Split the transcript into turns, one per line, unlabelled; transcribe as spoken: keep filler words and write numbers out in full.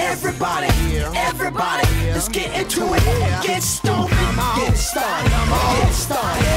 Everybody, everybody, let's get into it. Get stoned, get started, get started.